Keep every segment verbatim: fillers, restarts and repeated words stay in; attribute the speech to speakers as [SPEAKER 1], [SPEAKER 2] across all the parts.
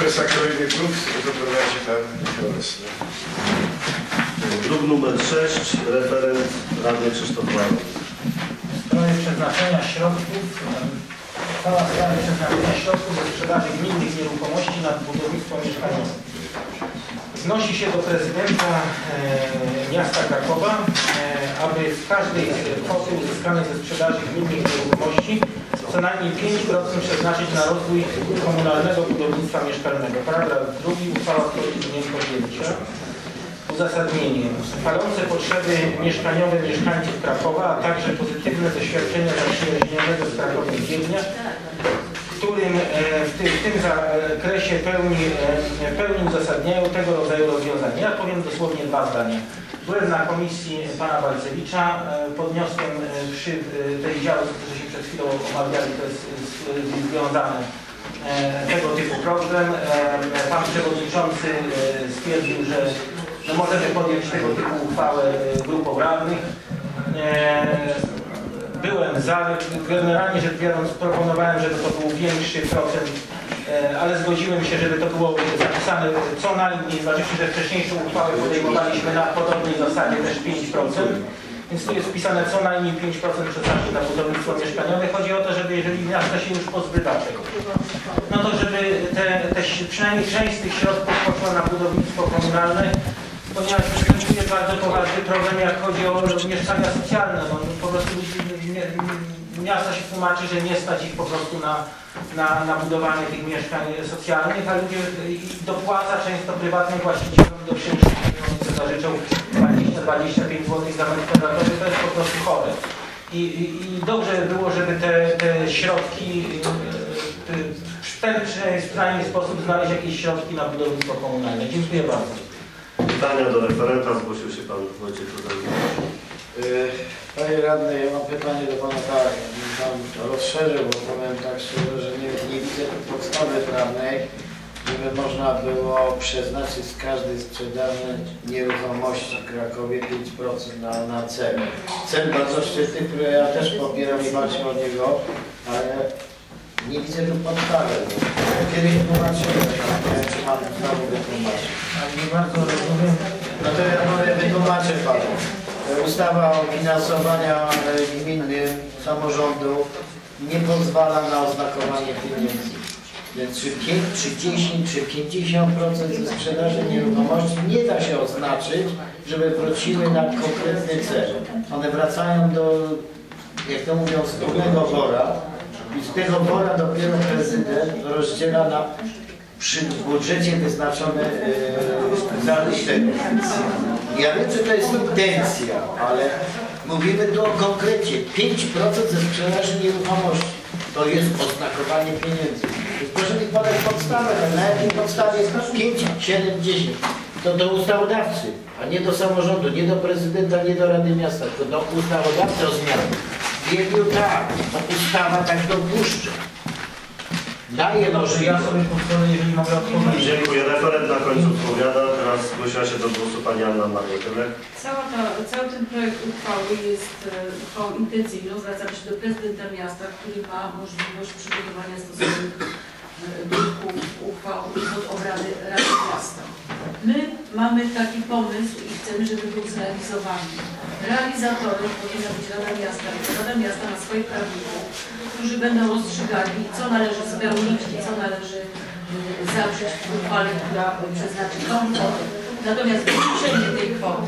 [SPEAKER 1] Profesor kolejny klub zaprowadzi pan Nikolas.
[SPEAKER 2] Druk numer sześć, referent Radny Krzysztof Baron.
[SPEAKER 3] W sprawie przeznaczenia środków, uchwała w sprawie przeznaczenia środków ze sprzedaży gminnych nieruchomości na budownictwo mieszkaniowe. Znosi się do prezydenta e, miasta Krakowa, e, aby z każdej kwoty uzyskanej ze sprzedaży gminnych nieruchomości co najmniej pięć procent przeznaczyć na rozwój komunalnego budownictwa mieszkalnego. Paragraf drugi, uchwała wchodzi w dniem podjęcia. Uzasadnienie. Palące potrzeby mieszkaniowe mieszkańców Krakowa, a także pozytywne doświadczenia zaprzyjaźnionego z Krakowem Wiednia, którym w tym, w tym zakresie pełni, pełni uzasadniają tego rodzaju rozwiązania. Ja powiem dosłownie dwa zdania. Byłem na komisji pana Balcewicza, podniosłem przy tej działce, którzy się przed chwilą omawiali, to jest związane tego typu problem. Pan przewodniczący stwierdził, że no możemy podjąć tego typu uchwałę grupą radnych. Byłem za, generalnie rzecz biorąc proponowałem, żeby to był większy procent, ale zgodziłem się, żeby to było zapisane co najmniej, zważywszy, że wcześniejszą uchwałę podejmowaliśmy na podobnej zasadzie też pięć procent. Więc tu jest wpisane co najmniej pięć procent przeznaczyć na budownictwo mieszkaniowe. Chodzi o to, żeby jeżeli miasta się już pozbywa tego, no to żeby te, te przynajmniej część z tych środków poszła na budownictwo komunalne, ponieważ występuje bardzo poważny problem, jak chodzi o mieszkania socjalne. No, po prostu miasta się tłumaczy, że nie stać ich po prostu na, na, na budowanie tych mieszkań socjalnych, a ludzie dopłaca często prywatnym właścicielom do czynszu, że zażyczą dwadzieścia do dwudziestu pięciu złotych za metr kwadratowy, to jest po prostu chore. I, i, i dobrze było, żeby te, te środki, w ten przynajmniej sposób znaleźć jakieś środki na budownictwo komunalne. Dziękuję bardzo.
[SPEAKER 2] Pytania do referenta, zgłosił się pan Wojciech Rudolski.
[SPEAKER 4] Panie radny, ja mam pytanie do pana tak, tam rozszerzył, bo powiem tak szczerze, że nie, nie widzę podstawy prawnej, żeby można było przeznaczyć z każdej sprzedaży nieruchomości w Krakowie pięć procent na, na cel. Cel bardzo szczytny, który ja też popieram i walczę o niego, ale nie widzę tu podstawy. Kiedyś tłumaczyłem, nie wiem, czy pan znowu wytłumaczy.
[SPEAKER 3] Ale nie bardzo rozumiem.
[SPEAKER 4] No to ja mówię, wytłumaczę panu. Ustawa o finansowaniu gminnym samorządu nie pozwala na oznakowanie pieniędzy. Więc czy pięć, czy dziesięć, czy pięćdziesiąt procent ze sprzedaży nieruchomości nie da się oznaczyć, żeby wróciły na konkretny cel. One wracają do, jak to mówią, wspólnego wora i z tego wora dopiero prezydent rozdziela na przy budżecie wyznaczone yy, za tego. Ja wiem, że to jest intencja, ale mówimy tu o konkrecie. pięć procent ze sprzedaży nieruchomości to jest oznakowanie pieniędzy. Proszę mi podać podstawę, na jakiej podstawie jest pięć, siedem, dziesięć. To do ustawodawcy, a nie do samorządu, nie do prezydenta, nie do Rady Miasta, tylko do ustawodawcy o zmianie. Wiedział tak, ustawa tak dopuszcza. Daje
[SPEAKER 3] Dobrze, ja sobie pozwolę, jeżeli mogę odpowiedzieć.
[SPEAKER 2] Dziękuję. Referent na końcu odpowiada. Teraz zgłosiła się do głosu pani Anna Mariotynek.
[SPEAKER 5] Cała ta, cały ten projekt uchwały jest uchwałą intencyjną. Zwracam się do prezydenta miasta, który ma możliwość przygotowania stosownych druków, uchwał pod obrady Rady Miasta. My mamy taki pomysł i chcemy, żeby był zrealizowany. Realizatorem powinna być Rada Miasta. Rada Miasta ma swoich prawników, którzy będą rozstrzygali, co należy spełnić i co należy zawrzeć w uchwale, która przeznaczy tą kwotę. Natomiast wyliczenie tej kwoty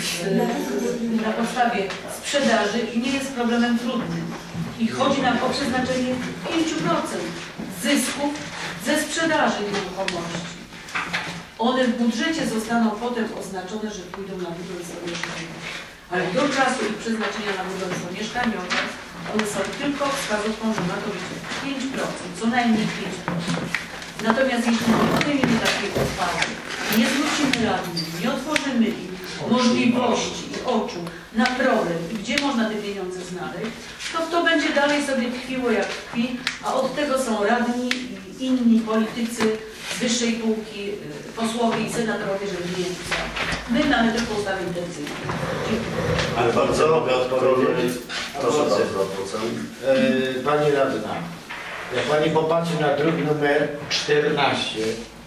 [SPEAKER 5] na podstawie sprzedaży nie jest problemem trudnym. I chodzi nam o przeznaczenie pięć procent zysków ze sprzedaży nieruchomości. One w budżecie zostaną potem oznaczone, że pójdą na budownictwo mieszkaniowe. Ale do czasu ich przeznaczenia na budownictwo mieszkaniowe one są tylko wskazówką, że ma to być pięć procent, co najmniej pięć procent. Natomiast jeśli nie podejmiemy takiej uchwały, nie zwrócimy radnych, nie otworzymy im możliwości i oczu na problem i gdzie można te pieniądze znaleźć, to to będzie dalej sobie tkwiło jak tkwi, a od tego są radni i inni politycy z wyższej półki, posłowie i senatorowie, żeby nie pisali. My mamy tylko ustawę intencyjną.
[SPEAKER 2] Ale bardzo mogę odpowiedzieć. Proszę bardzo.
[SPEAKER 4] Pani radna, jak pani popatrzy na druk numer czternaście,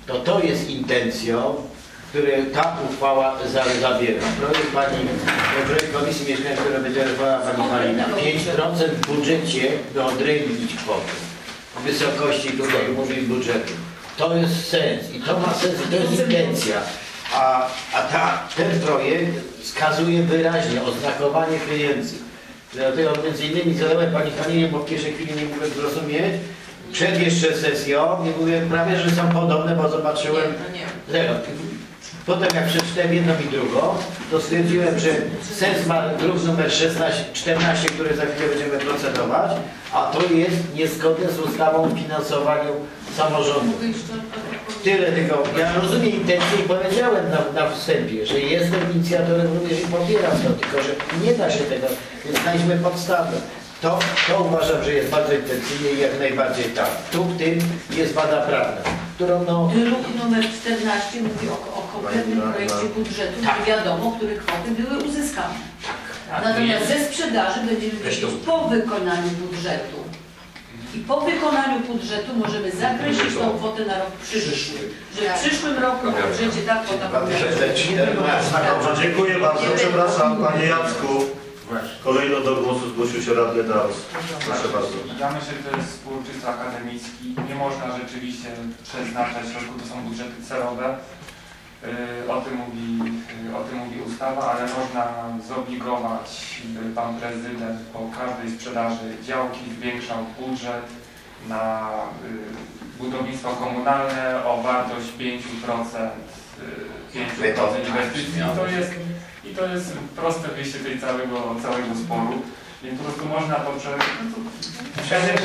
[SPEAKER 4] to to jest intencją, które ta uchwała zawiera. Projekt pani, projekt Komisji Mieszkaniowej, który będzie referowała pani Halina, pięć procent w budżecie wyodrębnić kwotę w wysokości, tutaj mówi budżetu. To jest sens i to ma sens i to jest intencja. A, a ta, ten projekt wskazuje wyraźnie oznakowanie pieniędzy. Dlatego między innymi zadałem pani Halinie, bo w pierwszej chwili nie mogłem zrozumieć, przed jeszcze sesją, nie mówię prawie, że są podobne, bo zobaczyłem zero. Potem jak przeczytałem jedną i drugą, to stwierdziłem, że sens ma druk numer szesnaście, czternaście, który za chwilę będziemy procedować, a to jest niezgodne z ustawą o finansowaniu samorządu. Tyle tego. Ja rozumiem intencję i powiedziałem na, na wstępie, że jestem inicjatorem również i popieram to, tylko że nie da się tego, więc znajdźmy podstawę. To, to uważam, że jest bardzo intencyjnie i jak najbardziej tak. Tu w tym jest wada prawna, którą no...
[SPEAKER 5] Druk numer czternaście mówi o, o konkretnym projekcie budżetu,
[SPEAKER 4] Tak.
[SPEAKER 5] gdzie wiadomo, które kwoty były uzyskane.
[SPEAKER 4] Tak.
[SPEAKER 5] Natomiast ze sprzedaży będziemy wiedzieć po wykonaniu budżetu. I po wykonaniu budżetu możemy zakreślić tą kwotę na rok przyszły. Że w przyszłym roku w budżecie ta kwota powinna być.
[SPEAKER 2] Dobrze, dziękuję bardzo. Przepraszam, panie Jacku. Kolejno do głosu zgłosił się radny Daros. Proszę bardzo.
[SPEAKER 6] Ja myślę, że to jest spór czysto akademicki. Nie można rzeczywiście przeznaczać środków, to są budżety celowe. Yy, O tym mówi, yy, o tym mówi ustawa, ale można zobligować, by pan prezydent po każdej sprzedaży działki zwiększał budżet na yy, budownictwo komunalne o wartość pięć procent, yy, pięć procent inwestycji. I to jest, i to jest proste wyjście tej całego, całego sporu. Więc po prostu można to przenieść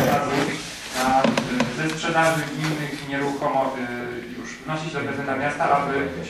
[SPEAKER 6] na ze sprzedaży gminnych nieruchomości już wnosić do prezydenta miasta, aby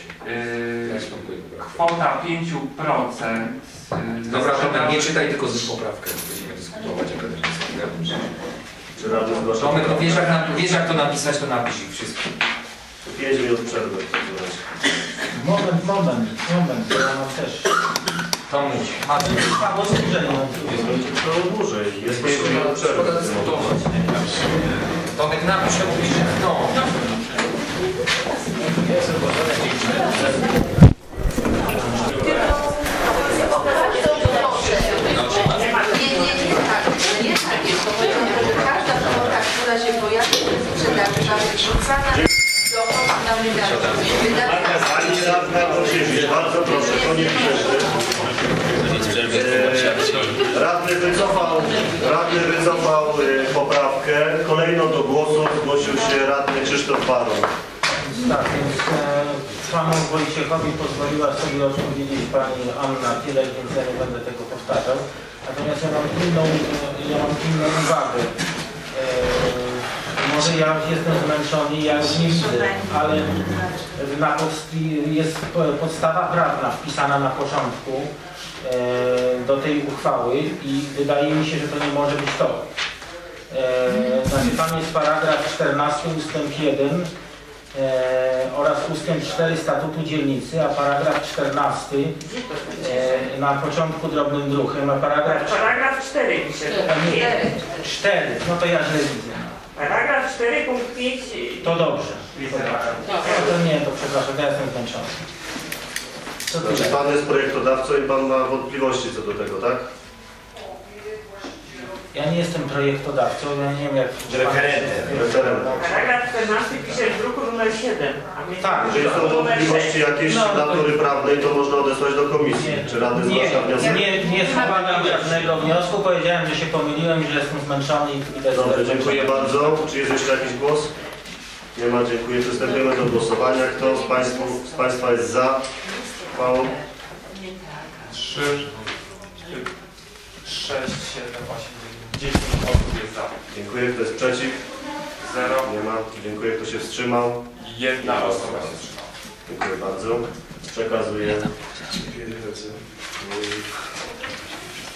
[SPEAKER 6] yy, kwota pięć procent. Yy,
[SPEAKER 7] Dobra, Tomek, nie czytaj tylko ze poprawkę, będziemy dyskutować akademicko.
[SPEAKER 2] Czy radny zgłasza?
[SPEAKER 7] Tomek, no wiesz jak, na, wiesz jak to napisać, to napisz ich wszystko.
[SPEAKER 2] pięć minut przerwy.
[SPEAKER 3] Moment, moment, moment, bo ja mam też.
[SPEAKER 7] To mów. Macie.
[SPEAKER 3] Paweł dłużej.
[SPEAKER 2] To dłużej. Jest pięć minut przerwy.
[SPEAKER 7] Szkoda dyskutować. Tomek, napisz, to mówisz, no.
[SPEAKER 8] Nie, nie, nie tak, nie tak jest. Powiedziałem, że każda kwota, która się pojawi w sprzedaży, ma być wrzucana do na wydatki.
[SPEAKER 2] Pani radna Osiewicz, bardzo proszę, koniec przerwy. Eee, Radny wycofał, radny wycofał e, poprawkę. Kolejno do głosu zgłosił się radny Krzysztof Baron.
[SPEAKER 3] Tak, więc e, panu Wojciechowi pozwoliła sobie odpowiedzieć pani Anna tyle, więc ja nie będę tego powtarzał. Natomiast ja mam inną, ja mam inną uwagę. E, może ja jestem zmęczony, ja już nie widzę, ale na podst jest podstawa prawna wpisana na początku e, do tej uchwały i wydaje mi się, że to nie może być to. E, znaczy tam jest paragraf czternasty ustęp jeden e, oraz ustęp cztery statutu dzielnicy, a paragraf czternasty e, na początku drobnym druchem, a paragraf...
[SPEAKER 9] Paragraf cztery pisze.
[SPEAKER 3] cztery, no to ja źle widzę.
[SPEAKER 9] Paragraf cztery punkt pięć.
[SPEAKER 3] To dobrze. To, dobrze. To nie, to przepraszam, ja jestem zmęczony. Co
[SPEAKER 2] Znaczy
[SPEAKER 3] tyle?
[SPEAKER 2] pan jest projektodawcą i pan ma wątpliwości co do tego, tak?
[SPEAKER 3] Ja nie jestem projektodawcą, ja nie wiem jak...
[SPEAKER 4] Referentem.
[SPEAKER 2] Referendum.
[SPEAKER 9] Paragraf czternasty pisze w druku numer siedem. A my
[SPEAKER 3] Tak.
[SPEAKER 2] Jeżeli są wątpliwości jakieś
[SPEAKER 3] No, to-
[SPEAKER 2] natury prawnej, to można odesłać do komisji. Czy radny
[SPEAKER 3] Nie,
[SPEAKER 2] zgłasza wniosek?
[SPEAKER 3] nie, nie składam żadnego wniosku, powiedziałem, że się pomyliłem, że jestem zmęczony i i też...
[SPEAKER 2] Dobrze, dziękuję bardzo. Czy jest jeszcze jakiś głos? Nie ma, dziękuję. Przystępujemy do głosowania. Kto z, państwu, z Państwa jest za uchwałą?
[SPEAKER 6] trzy, sześć, siedem, osiem, dziewięć, dziesięć osób jest za.
[SPEAKER 2] Dziękuję. Kto jest przeciw?
[SPEAKER 6] Zero.
[SPEAKER 2] Nie ma. Dziękuję. Kto się wstrzymał?
[SPEAKER 6] Jedna osoba się wstrzymała.
[SPEAKER 2] Dziękuję bardzo. Przekazuję.